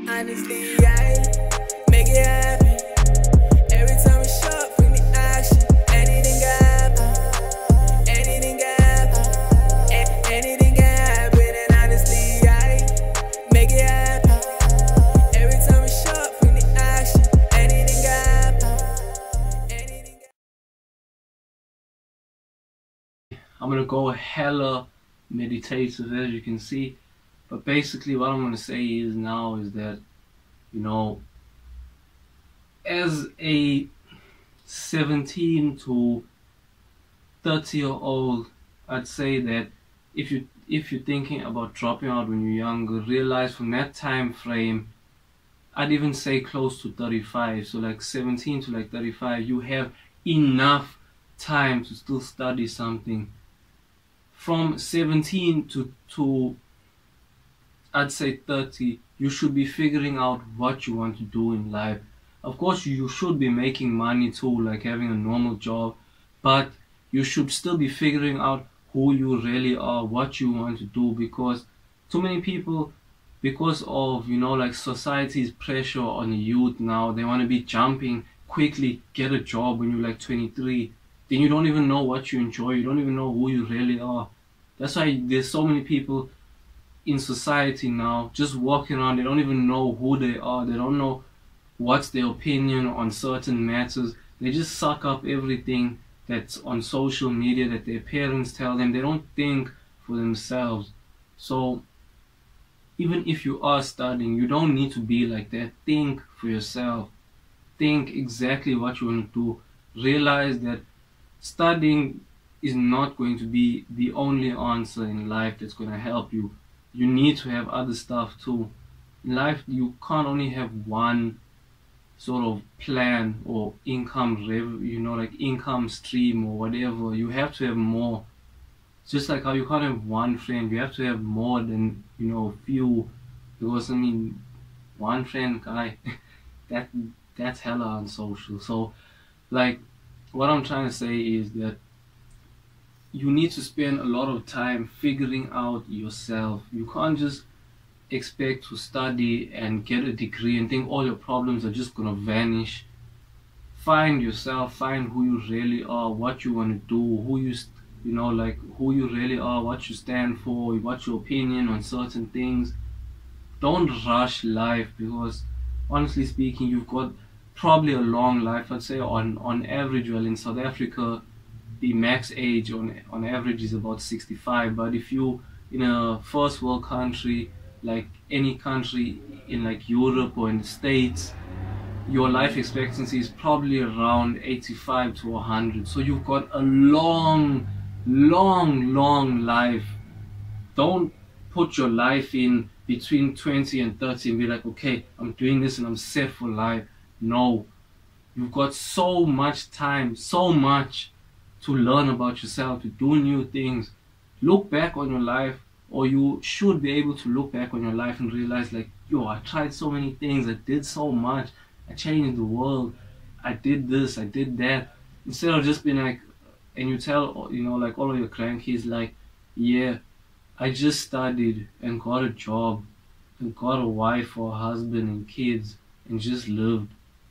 Honestly, I make it happen. Every time we show up, bring the action. Anything can happen. Anything can happen. Anything can happen. And honestly, I make it happen. Every time we show up, bring the action. Anything can happen. Anything can I'm gonna go hella meditative, as you can see. But basically what I'm gonna say is that, you know, as a 17 to 30-year-old, I'd say that if you're thinking about dropping out when you're younger, realize from that time frame, I'd even say close to 35, so like 17 to like 35, you have enough time to still study something. From 17 to I'd say 30, you should be figuring out what you want to do in life. Of course, you should be making money too, like having a normal job, but you should still be figuring out who you really are, what you want to do, because too many people, because of, you know, like society's pressure on the youth now, they want to be jumping quickly, get a job when you're like 23. Then you don't even know what you enjoy, you don't even know who you really are. That's why there's so many people in society now just walking around, they don't even know who they are, they don't know what's their opinion on certain matters. They just suck up everything that's on social media that their parents tell them. They don't think for themselves. So even if you are studying, you don't need to be like that. Think for yourself, think exactly what you want to do. Realize that studying is not going to be the only answer in life that's going to help you. You need to have other stuff too. In life, you can't only have one sort of plan or income, you know, like income stream or whatever. You have to have more. Just like how you can't have one friend, you have to have more than, you know, few. Because I mean, one friend guy, that's hella unsocial. So, like, what I'm trying to say is that you need to spend a lot of time figuring out yourself. You can't just expect to study and get a degree and think all your problems are just gonna vanish. Find yourself, find who you really are, what you want to do, who you know, like who you really are, what you stand for, what's your opinion on certain things. Don't rush life, because honestly speaking, you've got probably a long life. I'd say on average, well, in South Africa, the max age on average is about 65. But if you in a first world country, like any country in like Europe or in the States, your life expectancy is probably around 85 to 100. So you've got a long life. Don't put your life in between 20 and 30 and be like, okay, I'm doing this and I'm set for life. No, you've got so much time, so much to learn about yourself, to do new things. Look back on your life, or you should be able to look back on your life and realize like, yo, I tried so many things, I did so much, I changed the world, I did this, I did that. Instead of just being like, and you tell, you know, like all of your grandkids like, yeah, I just studied and got a job and got a wife or a husband and kids and just lived.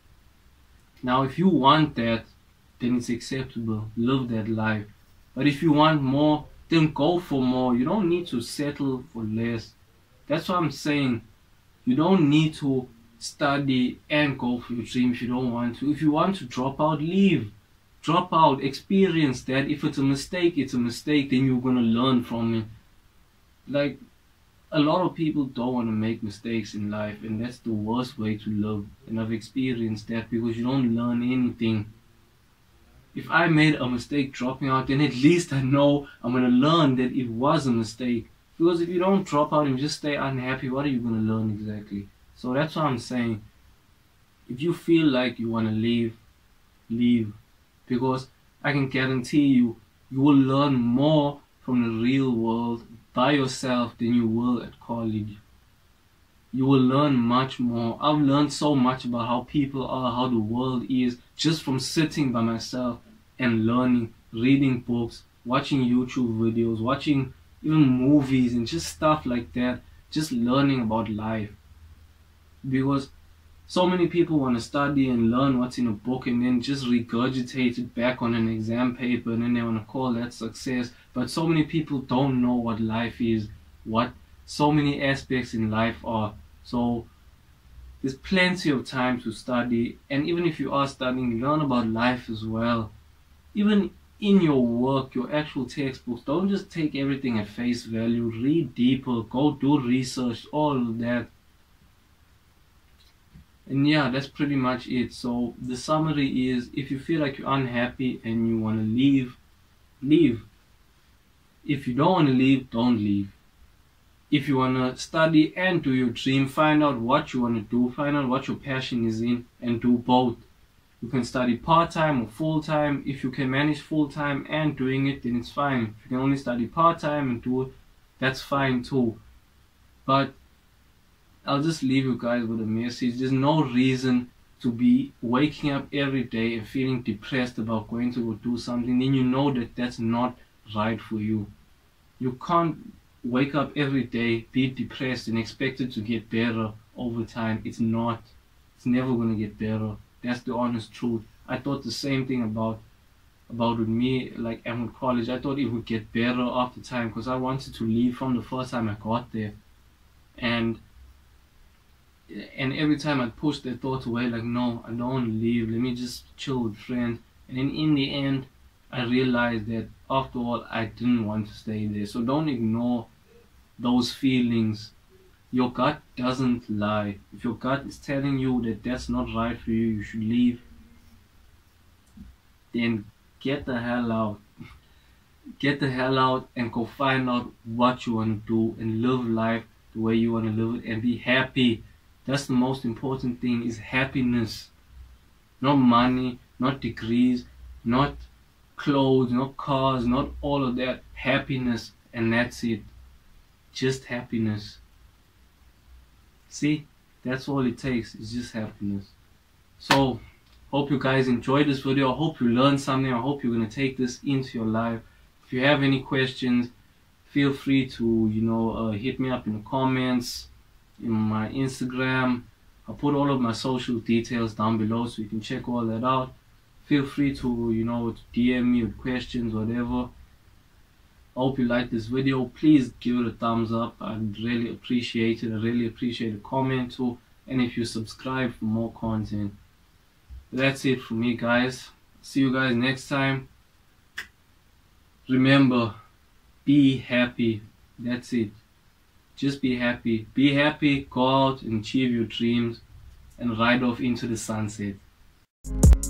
Now if you want that, then it's acceptable. Live that life. But if you want more, then go for more. You don't need to settle for less. That's what I'm saying. You don't need to study and go for your dream if you don't want to. If you want to drop out, leave. Drop out, experience that. If it's a mistake, it's a mistake. Then you're going to learn from it. Like, a lot of people don't want to make mistakes in life, and that's the worst way to live. And I've experienced that, because you don't learn anything. If I made a mistake dropping out, then at least I know I'm going to learn that it was a mistake. Because if you don't drop out and just stay unhappy, what are you going to learn exactly? So that's what I'm saying. If you feel like you want to leave, leave. Because I can guarantee you, you will learn more from the real world by yourself than you will at college. You will learn much more. I've learned so much about how people are, how the world is, just from sitting by myself and learning, reading books, watching YouTube videos, watching even movies and just stuff like that, just learning about life. because so many people want to study and learn what's in a book and then just regurgitate it back on an exam paper, and then they want to call that success. But so many people don't know what life is, what so many aspects in life are. So there's plenty of time to study, and even if you are studying, learn about life as well. Even in your work, your actual textbooks, don't just take everything at face value. Read deeper, go do research, all of that. And yeah, that's pretty much it. So the summary is, if you feel like you're unhappy and you want to leave, leave. If you don't want to leave, don't leave. If you want to study and do your dream, find out what you want to do, find out what your passion is in, and do both. You can study part-time or full-time. If you can manage full-time and doing it, then it's fine. If you can only study part-time and do it, that's fine too. But I'll just leave you guys with a message. There's no reason to be waking up every day and feeling depressed about going to go do something. Then you know that that's not right for you. You can't wake up every day, be depressed, and expect it to get better over time. It's not. It's never going to get better. That's the honest truth. I thought the same thing about with me, like Elmwood College. I thought it would get better after time because I wanted to leave from the first time I got there. And every time I pushed that thought away, like, no, I don't want to leave, let me just chill with friends. And then in the end, I realized that after all, I didn't want to stay there. So don't ignore those feelings. Your gut doesn't lie. If your gut is telling you that that's not right for you, you should leave, then get the hell out. Get the hell out and go find out what you want to do and live life the way you want to live it and be happy. That's the most important thing, is happiness. Not money, not degrees, not clothes, not cars, not all of that. Happiness, and that's it. Just happiness. See, that's all it takes, is just happiness. So, hope you guys enjoyed this video. I hope you learned something. I hope you're going to take this into your life. If you have any questions, feel free to, hit me up in the comments, in my Instagram. I'll put all of my social details down below so you can check all that out. Feel free to, DM me with questions, whatever. I hope you liked this video. Please give it a thumbs up. I'd really appreciate it. I really appreciate a comment too. And if you subscribe for more content. That's it for me, guys. See you guys next time. Remember, be happy. That's it. Just be happy. Be happy, go out and achieve your dreams and ride off into the sunset.